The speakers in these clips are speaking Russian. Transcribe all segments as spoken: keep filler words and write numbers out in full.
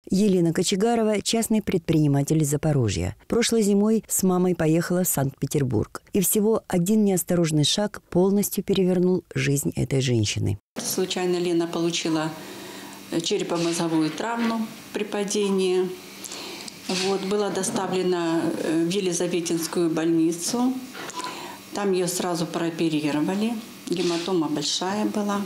Елена Кочегарова – частный предприниматель из Запорожья. Прошлой зимой с мамой поехала в Санкт-Петербург. И всего один неосторожный шаг полностью перевернул жизнь этой женщины. Случайно Лена получила черепно-мозговую травму при падении. Вот, была доставлена в Елизаветинскую больницу. Там ее сразу прооперировали. Гематома большая была.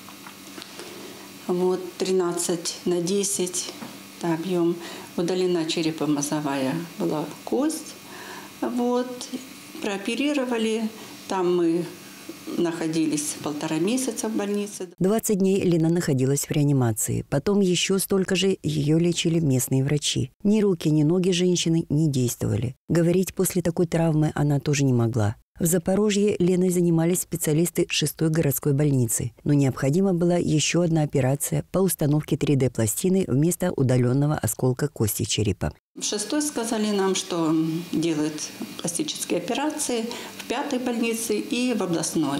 Вот, тринадцать на десять. Объем. Удалена черепно-мозговая была кость. Вот. Прооперировали. Там мы находились полтора месяца в больнице. двадцать дней Лена находилась в реанимации. Потом еще столько же ее лечили местные врачи. Ни руки, ни ноги женщины не действовали. Говорить после такой травмы она тоже не могла. В Запорожье Леной занимались специалисты шестой городской больницы, но необходима была еще одна операция по установке три дэ пластины вместо удаленного осколка кости черепа. В шестой сказали нам, что делают пластические операции в пятой больнице и в областной.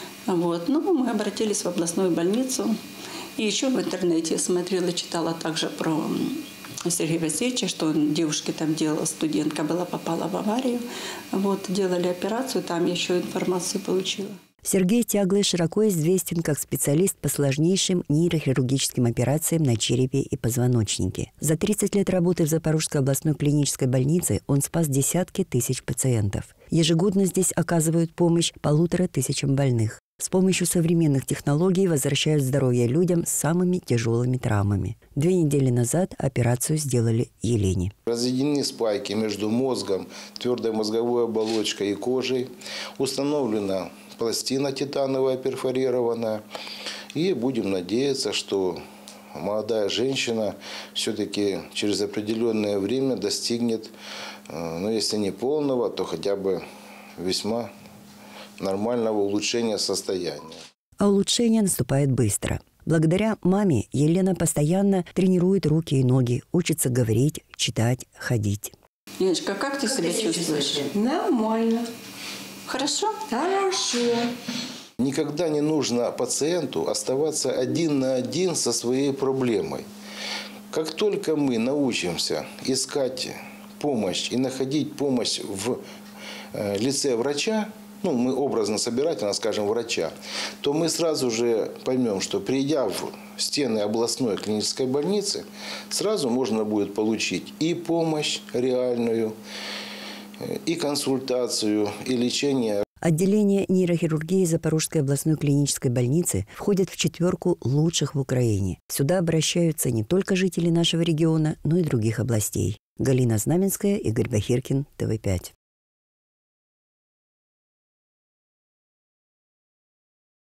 Вот. Ну, мы обратились в областную больницу. И еще в интернете смотрела, читала также про Сергея Васильевича, что он девушке там делал, студентка была, попала в аварию. Вот, делали операцию, там еще информацию получила. Сергей Тяглый широко известен как специалист по сложнейшим нейрохирургическим операциям на черепе и позвоночнике. За тридцать лет работы в Запорожской областной клинической больнице он спас десятки тысяч пациентов. Ежегодно здесь оказывают помощь полутора тысячам больных. С помощью современных технологий возвращают здоровье людям с самыми тяжелыми травмами. Две недели назад операцию сделали Елене. Разведены спайки между мозгом, твердой мозговой оболочкой и кожей. Установлена пластина титановая перфорированная. И будем надеяться, что молодая женщина все-таки через определенное время достигнет, ну если не полного, то хотя бы весьма нормального улучшения состояния. А улучшение наступает быстро. Благодаря маме Елена постоянно тренирует руки и ноги, учится говорить, читать, ходить. Леночка, как ты себя чувствуешь? Нормально. Хорошо? Хорошо. Никогда не нужно пациенту оставаться один на один со своей проблемой. Как только мы научимся искать помощь и находить помощь в лице врача, ну, мы образно собирательно скажем врача, то мы сразу же поймем, что придя в стены областной клинической больницы, сразу можно будет получить и помощь реальную, и консультацию, и лечение. Отделение нейрохирургии Запорожской областной клинической больницы входит в четверку лучших в Украине. Сюда обращаются не только жители нашего региона, но и других областей. Галина Знаменская, Игорь Бахиркин, тэ вэ пять.